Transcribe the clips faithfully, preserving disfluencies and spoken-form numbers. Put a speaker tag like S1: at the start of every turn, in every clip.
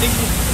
S1: Thank you.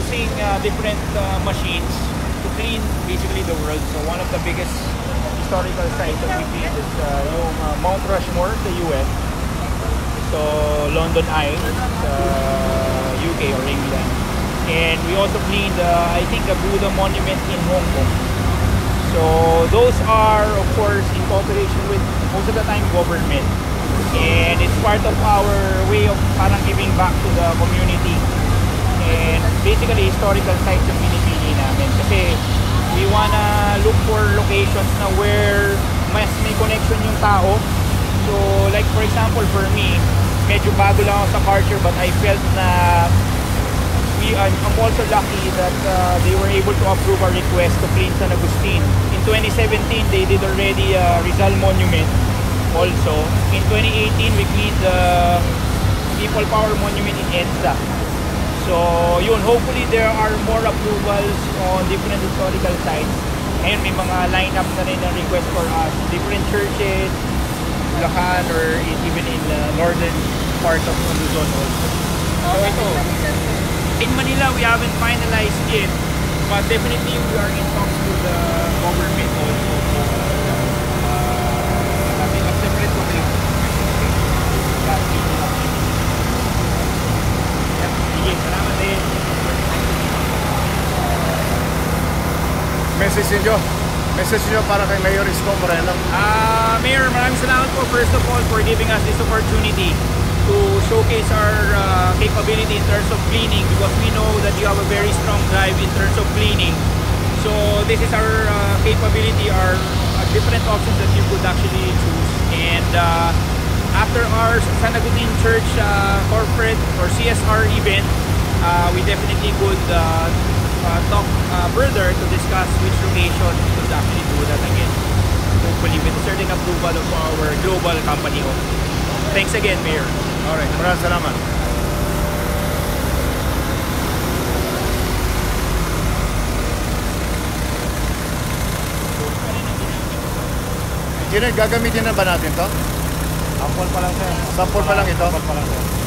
S1: using uh, different uh, machines to clean basically the world. So one of the biggest historical sites that we cleaned is uh, yung uh, Mount Rushmore sa U S. So London Eye, uh, U K or England. And we also cleaned, uh, I think, a Buddha monument in Hong Kong. So those are, of course, in cooperation with most of the time government. And it's part of our way of parang giving back to the community. And basically, historical sites yung pinipili namin. Kasi we wanna look for locations na where mas may connection yung tao. So like for example, for me, medyo bago lang ako sa culture, but I felt na we, I'm, I'm also lucky that uh, they were able to approve our request to clean San Agustin. In twenty seventeen, they did already a Rizal Monument also. In twenty eighteen, we cleaned the People Power Monument in EDSA. So yun, hopefully there are more approvals on different historical sites. Ngayon may mga lineup na rin ng request for us. Different churches, Bulacan, or even in the northern part of Luzon also. So ito, in Manila we haven't finalized yet, but definitely we are in talks with the government also. Uh, having a separate location. Sige, salamat din.
S2: Message nyo. Message nyo para kay Mayor Isko Moreno.
S1: Uh, Mayor, maraming salamat po first of all for giving us this opportunity to showcase our uh, capability in terms of cleaning, because we know that you have a very strong drive in terms of cleaning. So this is our uh, capability, our uh, different options that you could actually choose. And uh, after our San Agustin Church uh, corporate or C S R event, uh, we definitely could uh, uh, talk uh, further to discuss which location we could actually do that again. Hopefully with a certain approval of our global company. Thanks again, Mayor.
S2: Alright, maraming salamat. Engineer, gagamitin na ba natin to?
S3: Sample pa lang sir.
S2: Sample pa lang ito?
S3: Sample pa lang sir.